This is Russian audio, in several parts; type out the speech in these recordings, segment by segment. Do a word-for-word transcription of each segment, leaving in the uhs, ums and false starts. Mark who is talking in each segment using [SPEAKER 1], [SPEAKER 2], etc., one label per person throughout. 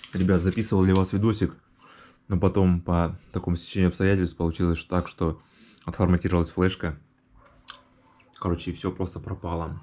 [SPEAKER 1] Ребят, записывал для вас видосик, но потом по такому стечению обстоятельств получилось так, что отформатировалась флешка. Короче, и все просто пропало.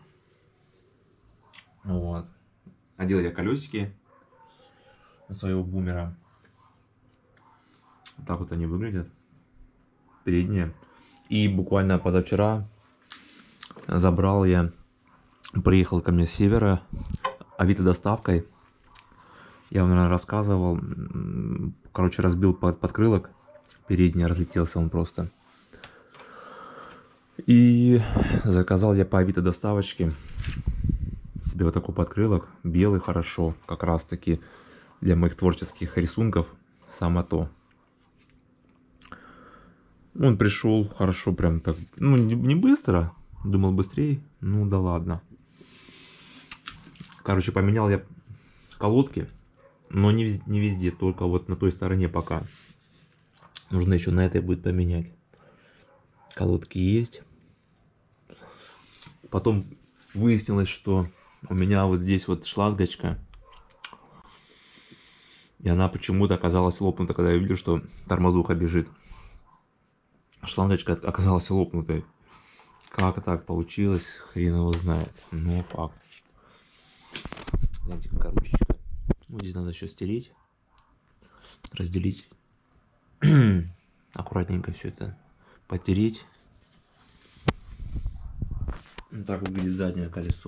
[SPEAKER 1] Вот. Одел я колесики своего бумера. Вот так вот они выглядят. Передние. И буквально позавчера забрал я, приехал ко мне с севера, Авито доставкой. Я вам, наверное, рассказывал. Короче, разбил под подкрылок. Передний, разлетелся он просто. И заказал я по Авито доставочке себе вот такой подкрылок. Белый, хорошо. Как раз таки для моих творческих рисунков. Само то. Он пришел хорошо, прям так. Ну, не, не быстро. Думал быстрее. Ну да ладно. Короче, поменял я колодки. Но не везде, не везде, только вот на той стороне пока. Нужно еще на этой будет поменять. Колодки есть. Потом выяснилось, что у меня вот здесь вот шлангочка. И она почему-то оказалась лопнута, когда я видел, что тормозуха бежит. Шлангочка оказалась лопнутой. Как так получилось, хрен его знает. Но факт. Знаете, какая ручечка. Вот здесь надо еще стереть. Разделить. Аккуратненько все это потереть. Так выглядит заднее колесо.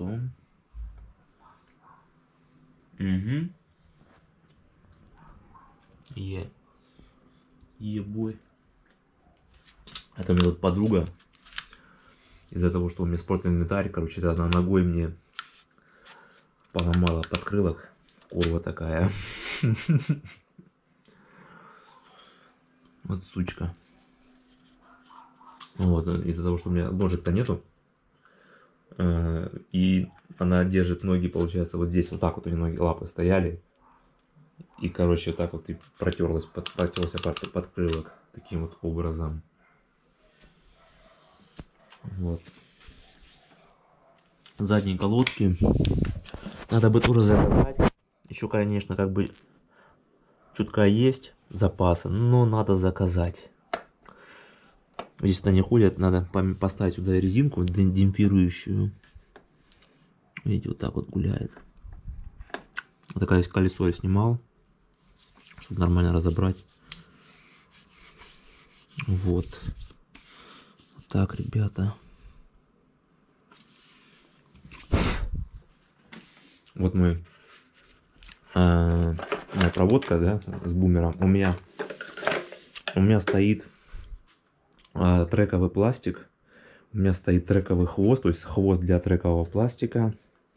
[SPEAKER 1] Угу. Е. Ебой. Это у меня тут подруга. Из-за того, что у меня спортивный инвентарь, короче, она ногой мне поломала подкрылок. Курва такая. Вот сучка. Вот, из-за того, что у меня ножек-то нету. И она держит ноги, получается, вот здесь вот так вот у нее ноги, лапы стояли. И, короче, вот так вот и протерлась, под, протерлся под, подкрылок. Таким вот образом. Вот. Задние колодки. Надо бы тоже заказать. Еще, конечно, как бы чутка есть запаса, но надо заказать. Если они ходят, надо поставить сюда резинку демпфирующую. Видите, вот так вот гуляет. Вот такое колесо я снимал, чтобы нормально разобрать. Вот. Вот так, ребята. Вот мы. А, моя проводка, да, с бумером. У меня, у меня стоит а, трековый пластик. У меня стоит трековый хвост, то есть хвост для трекового пластика.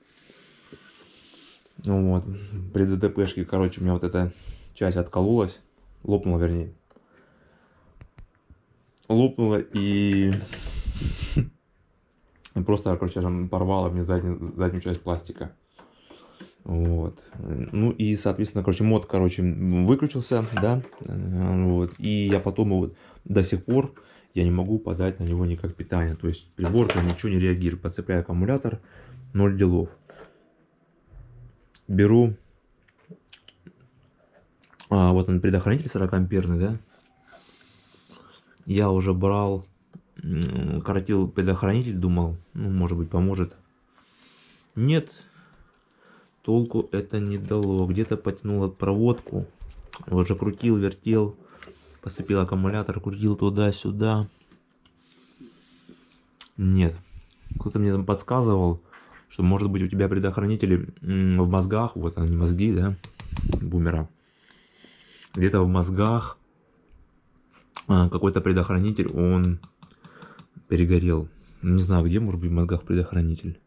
[SPEAKER 1] Вот. При ДТПшке, короче, у меня вот эта часть откололась. Лопнула, вернее. Лопнула и просто, короче, порвала мне заднюю, заднюю часть пластика. Вот. Ну и, соответственно, короче, мод, короче, выключился, да. Вот. И я потом вот до сих пор я не могу подать на него никак питание. То есть прибор ничего не реагирует. Подцепляю аккумулятор, ноль делов. Беру, а, вот он, предохранитель сорок амперный, да. Я уже брал, коротил предохранитель, думал, ну, может быть, поможет. Нет, толку это не дало. Где-то потянул от проводку. Вот же крутил, вертел, поступил аккумулятор, крутил туда-сюда. Нет. Кто-то мне там подсказывал, что может быть у тебя предохранители в мозгах, вот они мозги, да, бумера. Где-то в мозгах какой-то предохранитель, он перегорел. Не знаю, где может быть в мозгах предохранитель.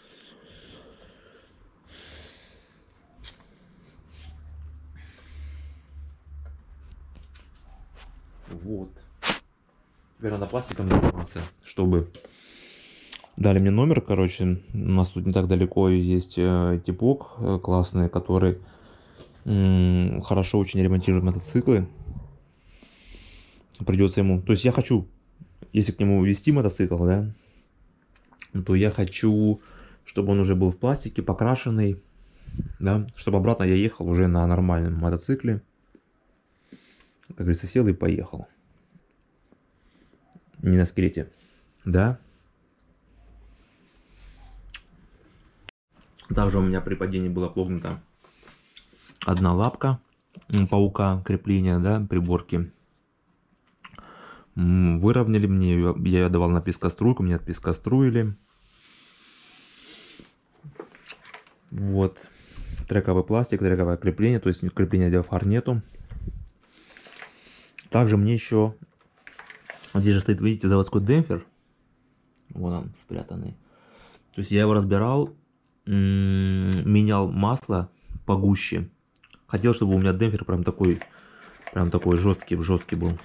[SPEAKER 1] Вот. Теперь надо пластиком заниматься, чтобы... Дали мне номер, короче, у нас тут не так далеко есть типок классный, который хорошо очень ремонтирует мотоциклы. Придется ему, то есть я хочу, если к нему вести мотоцикл, да, то я хочу, чтобы он уже был в пластике, покрашенный, да, чтобы обратно я ехал уже на нормальном мотоцикле. Как говорится, сел и поехал. Не на скелете, да. Также у меня при падении была погнута одна лапка паука крепления, да, приборки. Выровняли мне ее, я ее давал на пескоструйку, мне отпескоструили. Вот, трековый пластик, трековое крепление, то есть крепления диафар нету. Также мне еще, здесь же стоит, видите, заводской демпфер, вон он спрятанный. То есть я его разбирал, менял масло погуще. Хотел, чтобы у меня демпфер прям такой, прям такой жесткий, жесткий был.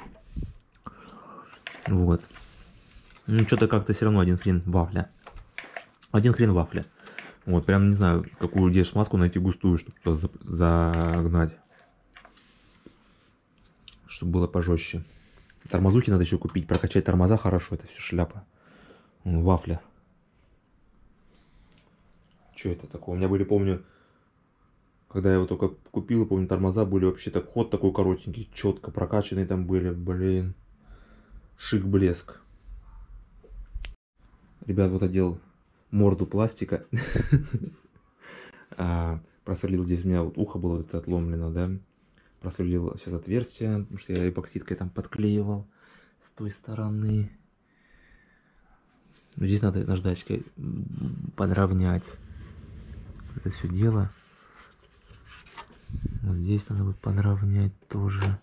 [SPEAKER 1] Вот. Ну что-то как-то все равно один хрен вафля. Один хрен вафля. Вот, прям не знаю, какую где смазку найти густую, чтобы туда загнать. Чтобы было пожестче. Тормозухи надо еще купить, прокачать тормоза хорошо, это все шляпа. Вафля. Что это такое? У меня были, помню, когда я его только купил, помню, тормоза были вообще так, ход такой коротенький, четко прокачанные там были, блин. Шик-блеск. Ребят, вот одел морду пластика. Просверлил здесь, у меня вот ухо было вот это отломлено, да. Просверлил сейчас отверстие, потому что я эпоксидкой там подклеивал с той стороны. Здесь надо наждачкой подровнять это все дело. Вот здесь надо будет подровнять тоже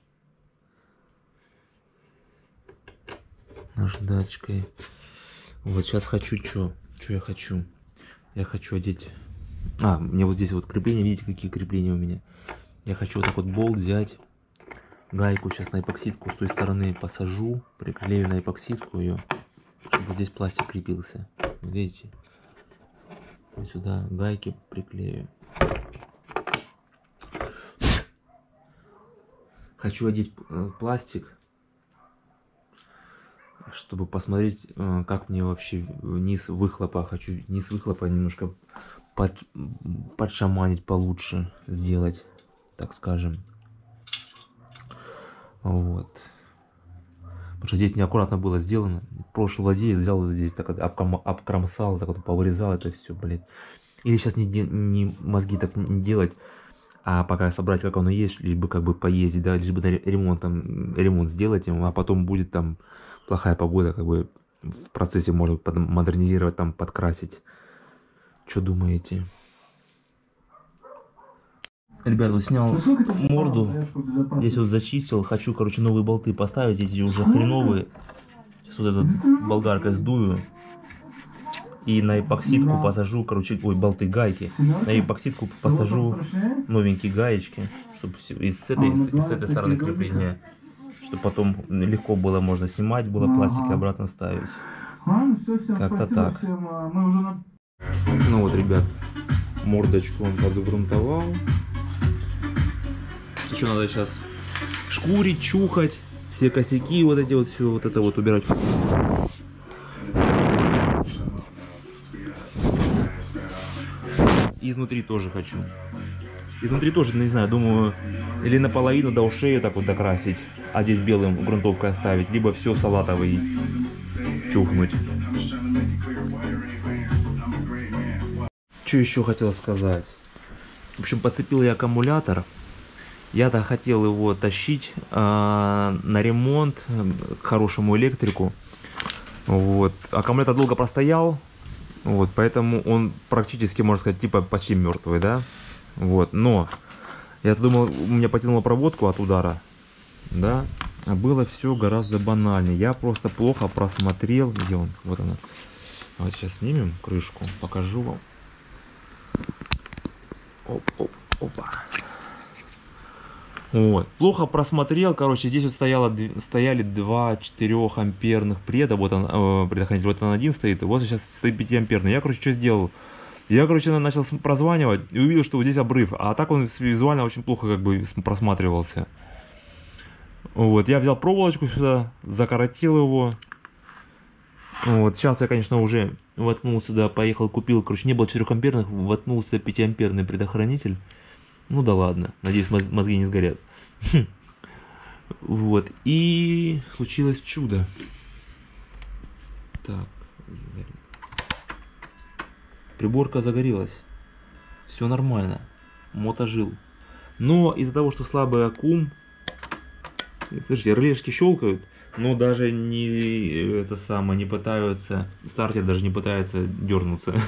[SPEAKER 1] наждачкой. Вот сейчас хочу что? Что я хочу? Я хочу одеть... А, мне вот здесь вот крепления, видите, какие крепления у меня. Я хочу вот так вот болт взять, гайку сейчас на эпоксидку с той стороны посажу, приклею на эпоксидку ее, чтобы вот здесь пластик крепился. Видите? Вот сюда гайки приклею. Хочу одеть пластик, чтобы посмотреть, как мне вообще низ выхлопа. Хочу низ выхлопа немножко под, подшаманить получше, сделать, так скажем. Вот. Потому что здесь неаккуратно было сделано. Прошлый владелец взял вот здесь, так обкромсал, так вот повырезал это все, блядь. Или сейчас не, не мозги так не делать, а пока собрать, как оно есть, либо как бы поездить, да, либо ремонт, там, ремонт сделать ему, а потом будет там плохая погода, как бы в процессе можно модернизировать, там, подкрасить. Что думаете? Ребят, вот снял морду, здесь вот зачистил, хочу, короче, новые болты поставить, эти уже хреновые. Сейчас вот этот болгаркой сдую и на эпоксидку посажу, короче, ой, болты, гайки, на эпоксидку посажу новенькие гаечки, чтобы и с этой, и с этой стороны крепления, чтобы потом легко было, можно снимать, было пластик и обратно ставить. Как-то так. Ну вот, ребят, мордочку он подзагрунтовал. Еще надо сейчас шкурить, чухать, все косяки, вот эти вот, все вот это вот убирать. И изнутри тоже хочу. Изнутри тоже, не знаю, думаю, или наполовину до ушей так вот докрасить, а здесь белым грунтовкой оставить, либо все салатовый чухнуть. Что еще хотел сказать? В общем, подцепил я аккумулятор. Я-то хотел его тащить э, на ремонт к хорошему электрику. Вот. Аккумулятор долго простоял. Вот, поэтому он практически, можно сказать, типа почти мертвый, да? Вот, но я думал, у меня потянуло проводку от удара, да? А было все гораздо банальнее. Я просто плохо просмотрел. Где он? Вот она. Давайте сейчас снимем крышку, покажу вам. Оп, оп, опа. Вот. Плохо просмотрел, короче, здесь вот стояло, стояли два четырёхамперных преда, вот он, э, предохранитель, вот он один стоит, вот сейчас стоит пятиамперный. Я, короче, что сделал? Я, короче, начал прозванивать и увидел, что вот здесь обрыв, а так он визуально очень плохо как бы просматривался. Вот, я взял проволочку сюда, закоротил его Вот, сейчас я, конечно, уже воткнул сюда, поехал, купил, короче, не было четырехамперных, воткнул сюда пятиамперный предохранитель. Ну да ладно, надеюсь, мозги не сгорят. Вот, и случилось чудо. Так, приборка загорелась. Все нормально. Мото жил. Но из-за того, что слабый аккум, слушайте, релешки щелкают, но даже не это самое, не пытаются, стартер даже не пытается дернуться.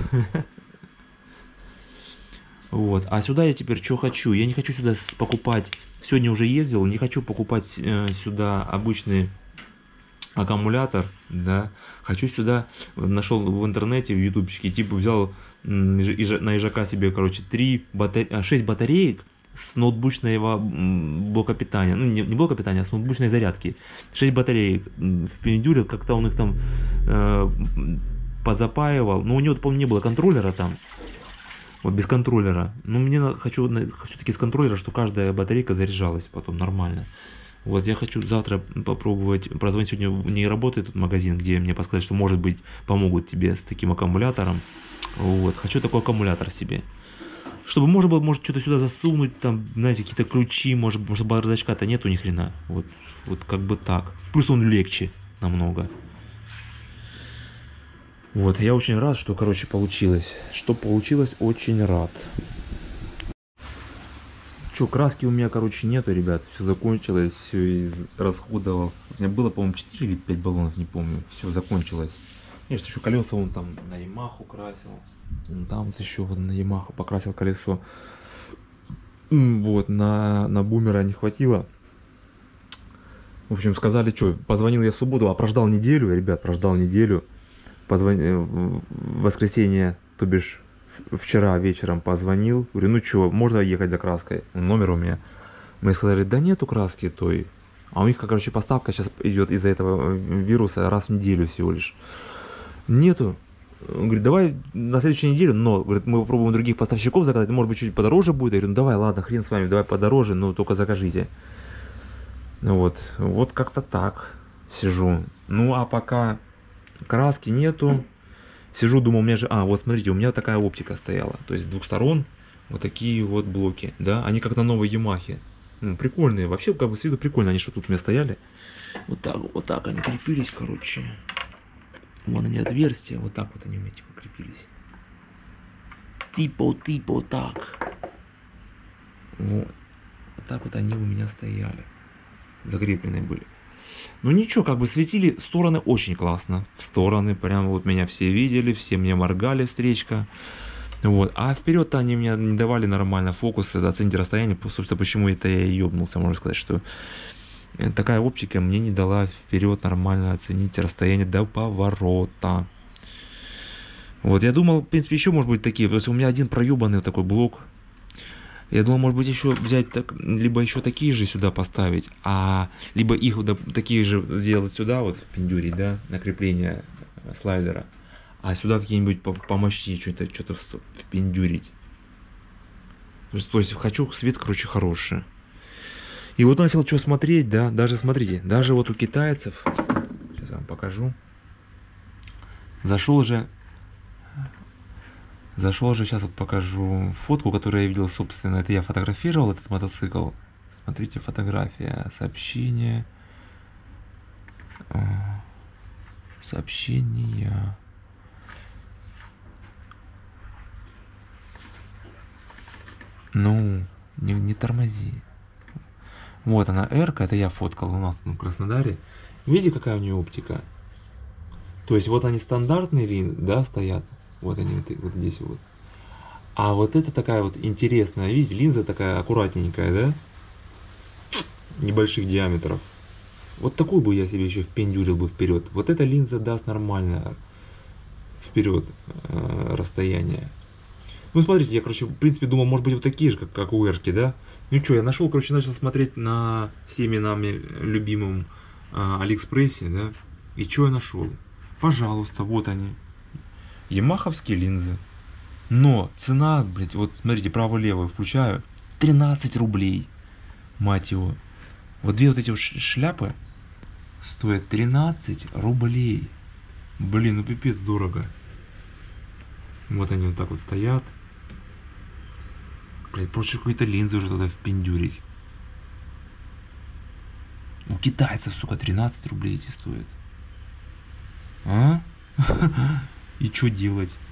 [SPEAKER 1] Вот. А сюда я теперь что хочу? Я не хочу сюда покупать. Сегодня уже ездил, не хочу покупать э, сюда обычный аккумулятор, да. Хочу сюда, нашел в интернете, в ютубчике, типа взял м, на ежака себе, короче, три батаре... шесть батареек с ноутбучного блока питания. Ну, не, не блока питания, а с ноутбучной зарядки. шесть батареек впендюрил, как-то он их там э, позапаивал. Но у него, по-моему, не было контроллера там. Вот без контроллера. Но мне хочу все-таки с контроллера, что каждая батарейка заряжалась потом нормально. Вот я хочу завтра попробовать, прозвонить, сегодня не работает этот магазин, где мне подсказали, что может быть помогут тебе с таким аккумулятором. Вот, хочу такой аккумулятор себе. Чтобы можно было, может, что-то сюда засунуть, там, знаете, какие-то ключи, может, может бардачка-то нету ни хрена. Вот, вот как бы так. Плюс он легче намного. Вот, я очень рад, что, короче, получилось. Что получилось, очень рад. Че, краски у меня, короче, нету, ребят. Все закончилось, все расходовал. У меня было, по-моему, четыре или пять баллонов, не помню. Все закончилось. Я же еще колеса вон там на Ямаху красил. Вон там вот еще вот на Ямаху покрасил колесо. Вот, на, на бумера не хватило. В общем, сказали, что, позвонил я в субботу, а прождал неделю, ребят, прождал неделю. Позвонил в воскресенье, то бишь вчера вечером позвонил. Говорю, ну что, можно ехать за краской? Номер у меня. Мы сказали, да нету краски той. А у них, короче, поставка сейчас идет из-за этого вируса раз в неделю всего лишь. Нету. Он говорит, давай на следующей неделе, но, говорит, мы попробуем других поставщиков заказать, может быть, чуть подороже будет. Я говорю, ну давай, ладно, хрен с вами, давай подороже, но только закажите. Вот, вот как-то так сижу. Ну, а пока краски нету, сижу, думаю, у меня же, а, вот смотрите, у меня такая оптика стояла, то есть с двух сторон вот такие вот блоки, да, они как на новой Ямахе, ну, прикольные, вообще, как бы с виду прикольно, они что тут у меня стояли, вот так, вот так они крепились, короче, вон они отверстия, вот так вот они у меня типа крепились, типа, типа так, вот, вот так вот они у меня стояли, закрепленные были. Ну ничего, как бы светили стороны очень классно. В стороны, прям вот меня все видели, все мне моргали, встречка. Вот. А вперед-то они мне не давали нормально фокусы, оценить расстояние. Собственно, почему это я и ёбнулся, можно сказать, что такая оптика мне не дала вперед нормально оценить расстояние до поворота. Вот, я думал, в принципе, еще может быть такие. То есть у меня один проебанный такой блок. Я думал, может быть, еще взять, так, либо еще такие же сюда поставить, а либо их да, такие же сделать сюда, вот в пиндюре, да, на крепление слайдера, а сюда какие-нибудь помощи, что-то что-то впендюрить. То есть хочу свет, короче, хороший. И вот начал что смотреть, да, даже смотрите, даже вот у китайцев, сейчас я вам покажу, зашел же. Зашел же, сейчас вот покажу фотку, которую я видел, собственно, это я фотографировал этот мотоцикл. Смотрите, фотография, сообщение, сообщения. Ну, не, не тормози. Вот она, Р-ка, это я фоткал у нас в Краснодаре. Видите, какая у нее оптика? То есть вот они стандартные линзы, да, стоят. Вот они вот, вот здесь вот. А вот это такая вот интересная, видите, линза такая аккуратненькая, да? Небольших диаметров. Вот такую бы я себе еще впендюрил бы вперед. Вот эта линза даст нормально вперед э, расстояние. Ну смотрите, я, короче, в принципе думал, может быть вот такие же, как, как у Эрки, да? Ну что, я нашел, короче, начал смотреть на всеми нами любимом э, Алиэкспрессе, да? И что я нашел? Пожалуйста, вот они. Ямаховские линзы. Но цена, блядь, вот смотрите, право-лево включаю, тринадцать рублей. Мать его. Вот две вот эти вот шляпы стоят тринадцать рублей. Блин, ну пипец дорого. Вот они вот так вот стоят. Блять, проще какие-то линзы уже туда впендюрить. У китайцев, сука, тринадцать рублей эти стоят. А? И что делать?